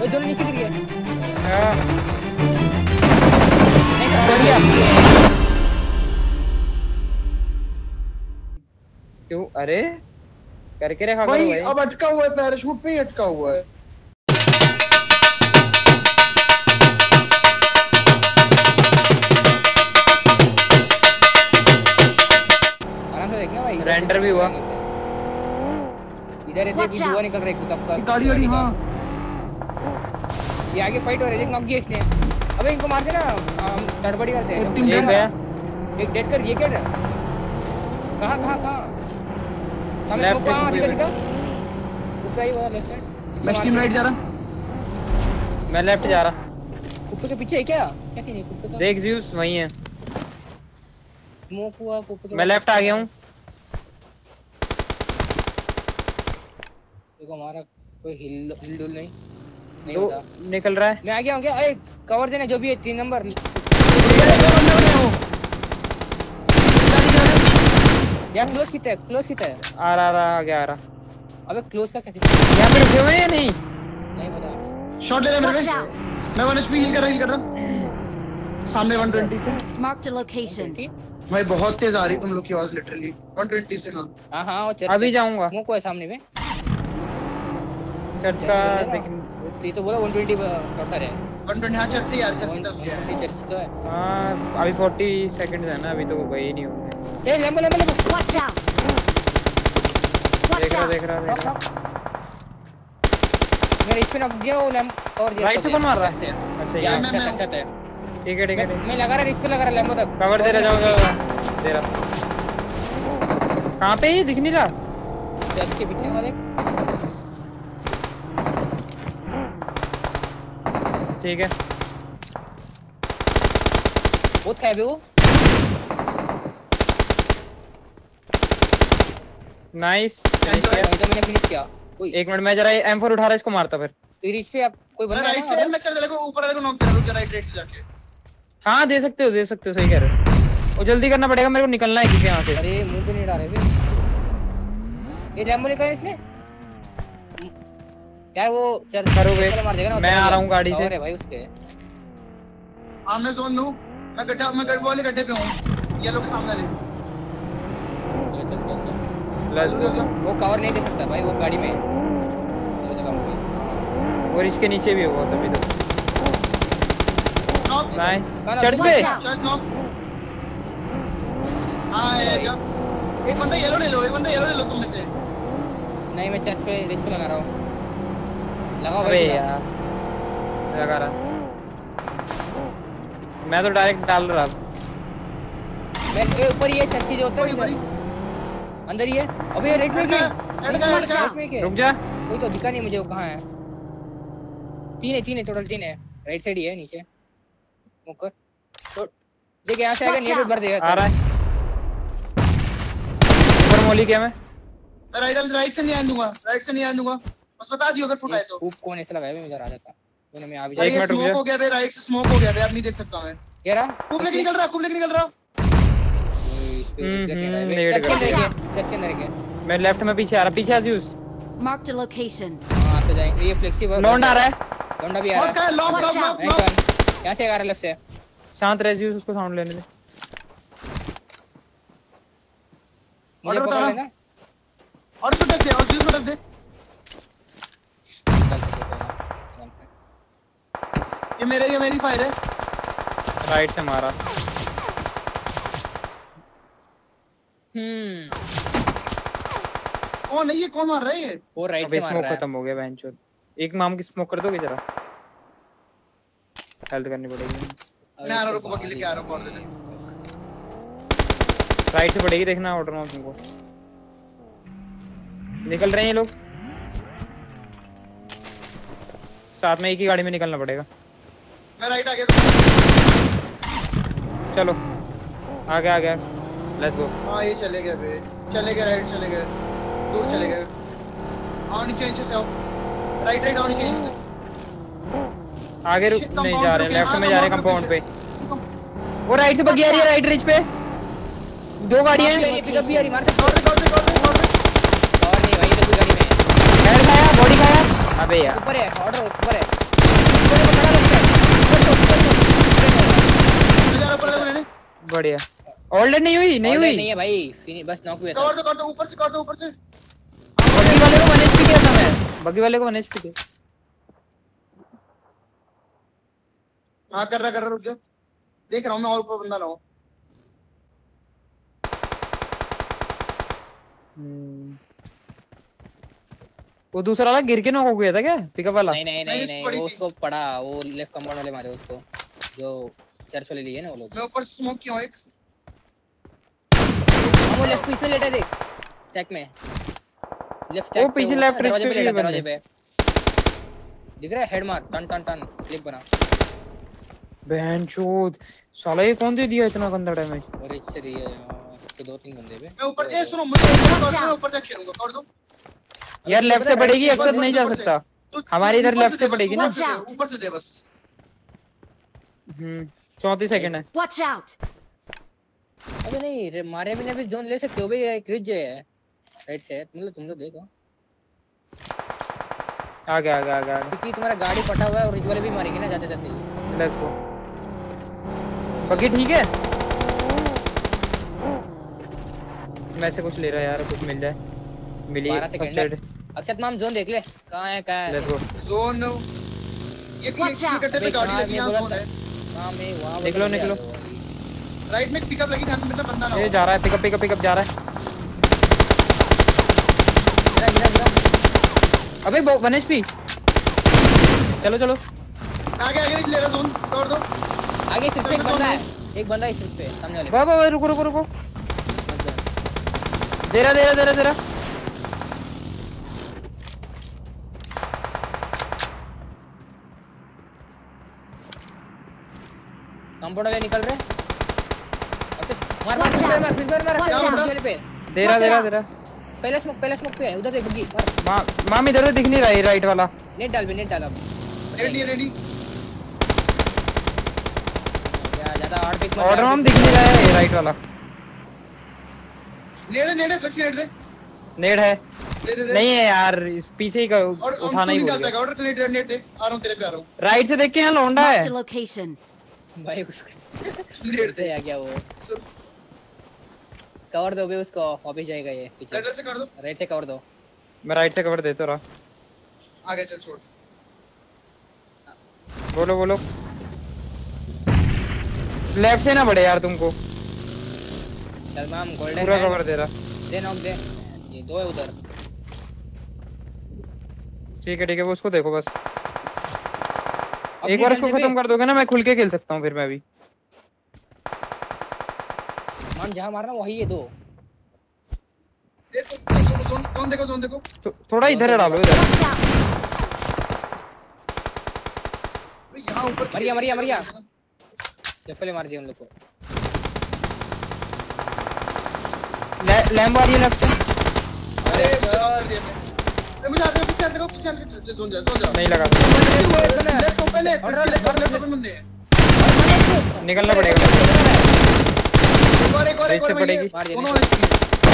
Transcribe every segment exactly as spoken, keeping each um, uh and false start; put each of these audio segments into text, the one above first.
वो दोनों नीचे गिर गए। हां बढ़िया। क्यों? अरे करके रखा करो भाई भाई। अब अटका हुआ है, पैराशूट पे ही अटका हुआ है। आराम से देखना भाई। रेंडर भी हुआ। इधर इधर भी धुआं निकल रहा है कुछ आपका। गाड़ी गाड़ी हां ये आगे फाइट हो रही है, नॉक किया इसने। अबे इनको मार देना, हम तड़बड़ी करते हैं। टीम एक गया, एक डेड कर। ये क्या है? कहां कहां कहां? हमें लेफ्ट को कहां पे दिखा दिखा? ऊपर ही वाला लेफ्ट साइड। मैं टीम राइट जा रहा। मैं लेफ्ट जा रहा। कुत्ते के पीछे है क्या? क्या नहीं कुत्ते का? देख ज़्यूस वहीं है। स्मोक हुआ कुत्ते। मैं लेफ्ट आ गया हूं। देखो हमारा कोई हिल हिल डुल नहीं नहीं तो होता। निकल रहा है। मैं आ गया हूं क्या? ए कवर देना जो भी है। तीन नंबर यार क्लोज कितना है? क्लोज कितना है? आ रहा आ रहा आ गया आ रहा। अबे क्लोज का क्या? यहां पे रुके हुए हैं या नहीं? नहीं पता। शॉट ले ले मेरे पे। मैं वन एचपी हील कर रहा हील कर रहा। सामने वन ट्वेंटी से। Marked a location. भाई बहुत तेज आ रही तुम लोग की आवाज लिटरली। वन ट्वेंटी से ना। हां हां वो चल। अभी जाऊंगा। स्मोक है सामने में। चर्च का लेकिन ये तो बोला वन ट्वेंटी शॉटर है। वन ट्वेंटी हां चर्च से यार, चर्च की तरफ से है। चर्च तो है। हां अभी चालीस सेकंड्स है ना, अभी तो गए ही नहीं होंगे। ए लेम्बो लेम्बो लेम्बो। Watch out! देख Watch रहा out! देख रहा देख रहा। मेरे इस पे नॉक दिया वो लैम्प और दिया। राइट से कौन मार रहा है? अच्छा यार ये मैं अच्छा है। ठीक है ठीक है। मैं लगा रहा, इस पे लगा रहा लैम्बो तक। कवर दे रहा, जाओ जाओ दे रहा। कहां पे ये दिख नहीं रहा? चर्च के पीछे वाले। ठीक है बहुत है बे वो। नाइस। ये तो मैंने फिनिश किया। ओए एक मिनट में जरा एम फोर उठा रहा, इसको मारता फिर। रिच पे आप कोई बंदा राइट से मैं चल देखो ऊपर वाले को नॉक कर रुक राइट राइट से जाके। हाँ दे सकते हो दे सकते हो, सही कह रहे हो। वो जल्दी करना पड़ेगा, मेरे को निकलना है क्योंकि यहाँ से। अरे मुंह पे नहीं डाले बे। ये लैम्बो लेकर इसने यार वो चल करोगे। मार देगा ना। मैं आ रहा हूँ गाड़ी से। अरे भाई उसके हां मैं जोन दूं। मैं गड्ढा मैं गड्ढे वाले गड्ढे पे हूं। येलो के सामने ले। चल चल चल। Let's go. वो कवर नहीं दे सकता भाई, वो गाड़ी में चलो जगह पे। और इसके नीचे भी होगा तभी तो। Knock nice. चल चर्च पे चर्च नॉक। हां ये जा। एक बंदा येलो ले लो, एक बंदा येलो ले लो तुम में से। नहीं मैं चर्च पे रिच पे लगा रहा हूं। लगाओ अबे भाई यार लगा रहा। मैं तो डायरेक्ट डाल रहा। मैं ए, ऊपर ये चर्च जो होता है ऊपर ही। अंदर ही है। अबे ये रेड में क्या? रेड का रेड का रेड में क्या? रुक जा। कोई तो दिखा नहीं मुझे वो कहां है। तीन है तीन है टोटल तीन है। राइट साइड ही है नीचे। मुकर तो देख यहां से आएगा नेट भर देगा। आ रहा है ऊपर मोली क्या मैं मैं राइट राइट से नहीं आने दूंगा, राइट से नहीं आने दूंगा। बस बता दियो अगर फुट आए तो। ऊप कौन ऐसे लगाया? मैं इधर आ जाता। मैंने मैं आ भी अरे एक ये मिनट रुक स्मोक जा। हो गया बे, राइट से स्मोक हो गया बे, अब नहीं देख सकता मैं। ये रहा खूब लेके निकल रहा, खूब लेके निकल रहा। हम्म, चर्च के अंदर है, चर्च के अंदर है। मैं लेफ्ट में पीछे आ रहा, पीछे आज़ूस। Marked a location. हां तो जाएंगे। ये फ्लेक्सिबल लौंडा आ रहा है। लौंडा भी आ लॉक रहा का लॉक लॉक लॉक है। लॉक। यहां से आ रहा लेफ्ट से। शांत रह ज़्यूस, उसको साउंड लेने दे। मुझे ऑर्डर पकड़ बता लेना। और फुटक दे, और जीरो फुटक दे। ये मेरे ये मेरी फायर है। राइट से मारा। हम्म कौन है ये? कौन मार रहा है ये? वो राइट अबे से मार स्मोक रहा है। खत्म हो गया बहनचोद। एक माम की स्मोक कर दोगे जरा? हेल्थ करनी पड़ेगी। मैं आ रहा हूं, रुको बकील लेके आ रहा हूं कॉर्नर में। राइट से पड़ेगी, देखना ऑर्डर माउंट तुमको। निकल रहे हैं ये लोग। साथ में एक ही गाड़ी में निकलना पड़ेगा। मैं राइट आ गया। चलो आ गया आ गया, लेट्स गो। हां ये चले गए बे, चले गए राइट चले गए, दूर चले गए। आओ नीचे नीचे से आओ, राइट राइट आओ नीचे नीचे से। आगे रुक नहीं जा रहे, लेफ्ट में जा रहे कंपाउंड पे। वो राइट से बगी आ रही है, राइट रिच पे दो गाड़ियां हैं। ये पिकअप भी आ रही, मार दे। और दे और दे और दे। और नहीं भाई, तो गाड़ी में हेड खाया, बॉडी खाया। अबे यार ऊपर है, ऑर्डर ऊपर है। बढ़िया। ऑलरेडी नहीं हुई नहीं All right, हुई नहीं है भाई, फिनि- बस नॉक हुआ था। कवर दो कर दो, ऊपर से कर दो, ऊपर से। बग्गी वाले को वन एचपी किया था मैं, बग्गी वाले को वन एचपी किया। हाँ कर रहा कर रहा, रुक जा, देख रहा हूँ मैं, और ऊपर बंदा लाऊं। हम्म। वो दूसरा वाला गिर के नॉक हो गया था क्या, पिकअप वाला? नहीं नहीं नहीं, नहीं उसको नहीं, पड़ी वो थी। उसको पड़ा, वो लेफ्ट कंपाउंड वाले मारे उसको, जो चर्च वाले लिए ना वो लोग। मैं ऊपर से स्मोक किया हूँ एक। हाँ, वो लेफ्ट पीछे लेटा है, देख चेक में लेफ्ट। वो पीछे लेफ्ट दरवाजे पे रिस्ट पे लेटा, भी दरवाजे बंदे। पे दिख रहा है, हेड मार, टन टन टन क्लिप बना। बहनचोद, साला ये कौन दे दिया इतना गंदा डैमेज? और इससे दिए तो दो तीन बंदे पे। मैं ऊपर से, सुनो मुझे ऊपर से, ऊपर जाके खेलूंगा, कर दो। यार लेफ्ट से पड़ेगी, ऊपर- अक्षत नहीं जा ऊपर से- सकता। तू- हमारे इधर ऊपर लेफ्ट से दे बस, पड़ेगी ना। ऊपर से दे, Watch out. ऊपर से दे बस। हम्म चौंतीस सेकंड है। Watch out! अबे नहीं रे, मारे बिना भी जोन ले सकते हो भाई, एक रिज है राइट से, तुम लोग तुम लोग देखो आ गया आ गया आ गया क्योंकि तुम्हारा गाड़ी फटा हुआ है और रिज वाले भी मारेंगे ना जाते जाते। Let's go. बग्गी ठीक है, मैं से कुछ ले रहा है यार, कुछ मिल जाए। मिली बारह फर्स्ट सेकंड एड। है। अक्षत माम जोन देख ले कहाँ है कहाँ है। Let's go. जोन ये भी Watch ये out. कट्टे पे गाड़ी लगी, यहाँ जोन है। हाँ मैं वहाँ निकलो, निकलो। राइट में पिकअप लगी, ध्यान में बंदा ना ये हो। जा रहा है, पिकअप पिकअप पिकअप जा रहा है। गिरा गिरा गिरा। अबे वन एचपी। चलो चलो आगे आगे ले रहा जोन, कर दो। आगे सिर्फ एक बंदा है, एक बंदा है सिर्फ पे सामने वाले पे। वाह वाह वाह, रुको रुको रुको, मत जाओ। दे रहा दे रहा दे रहा दे रहा। कंपाउंड वाले निकल रहे। अच्छा, मार मार Watch मार out. मार मार मार Watch मार out. वाले पे। दे रहा दे रहा दे रहा। पहले स्मोक पहले स्मोक पे है, उधर देख बग्गी मार। माँ माँ इधर से दिख नहीं रहा है राइट वाला। नेट डाल भी नेट डाल अब। Ready ready. क्या ज्यादा हार्ड पिक मत। ऑर्डर हम दिख नहीं रहा है राइट वाला। नेड़े नेड़े फ्लेक्सी नेड़ दे। नेड है दे दे दे। नहीं है यार, इस पीछे ही का और उठाना ही भूल निकालता गया। है, ऑर्डर से नेड़ नेड़ दे, आ रहा हूँ तेरे पे, आ रहा हूँ। राइट से देख के यहाँ लौंडा Marked a है। location. भाई उसको नेड़ से दे। आ गया वो। सुन, कवर दो बे उसको, वापस जाएगा ये पीछे। लेटर से कर दो। राइट से कवर दो। मैं राइट से कवर देता रहा। आगे चल, छोड़। बोलो बोलो। लेफ्ट से ना बढ़े यार तुमको, चल माम गोल्डन पूरा कवर दे रहा। दे नॉक दे। ये दो है उधर। ठीक है ठीक है, वो उसको देखो बस। अपनी एक बार उसको गन से खत्म भी- कर दोगे ना, मैं खुल के खेल सकता हूँ फिर मैं भी। माम जहाँ मारना वही है दो। देखो जोन, जोन देखो, जोन देखो। तो, थोड़ा इधर डालो इधर। Watch out! यहाँ ऊपर मरिया मरिया मरिया। जफले मार दिए उन लोग को। लैम्ब आ रही है लेफ्ट से। अरे यार ये मैं मुझे आते पीछे देखो, पीछे आते जोन जा, जोन जा। नहीं लगा, लेफ्ट को पहले, लेफ्ट लेफ्ट पे बंदे हैं। निकलना पड़ेगा। एक और एक और एक राइट से और पड़ेगी। मार दिया, दोनों नहीं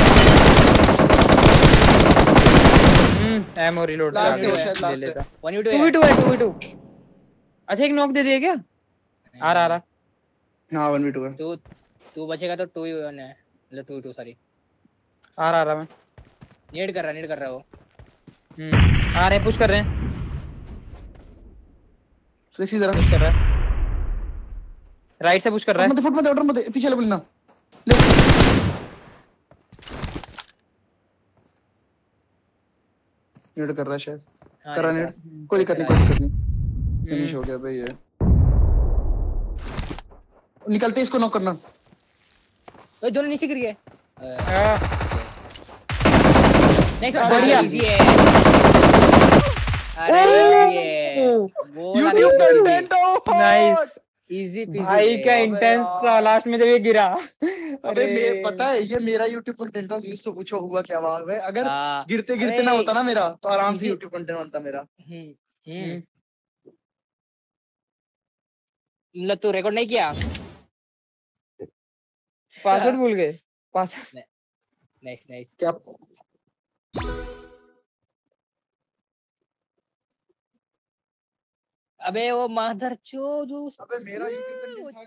हम्म एमो रिलोड Last है, शायद ले last है। लेता। One you two v two है, टू वी टू। अच्छा एक नॉक दे दिया क्या? आ रहा आ रहा। हाँ वन वी टू है। टू टू बचेगा तो टू ही वन है, मतलब टू टू सॉरी। आ रहा आ रहा मैं। नीड कर रहा नीड कर रहा वो। हम्म आ रहे हैं, पुश कर रहे हैं, इसी तरह पुश कर रहा है। राइट से पुश कर रहा है। मत फुट मत ऑर्डर मत, पीछे ले बोलना। नीड कर रहा है शायद, हाँ, कर रहा need नीड, कर कोई दिक्कत नहीं, कोई दिक्कत नहीं। फिनिश हो गया भाई ये। निकलते इसको नॉक करना। ओए दोनों नीचे गिर गए। आ, नहीं बढ़िया। बढ़िया इजी है। अरे इजी है वो YouTube content nice easy PG भाई, क्या अबे इंटेंस यार। था लास्ट में जब ये गिरा। अबे मैं पता है ये मेरा YouTube कंटेंट था, इससे पूछो हुआ क्या वाह है। अगर हाँ। गिरते गिरते अरे, ना होता ना मेरा, तो आराम से easy- YouTube कंटेंट बनता मेरा। हम्म हम्म मतलब तू रिकॉर्ड नहीं किया? पासवर्ड भूल गए, पासवर्ड। Nice nice. क्या अबे वो मादर चोद। अबे मेरा YouTube कंटेंट था।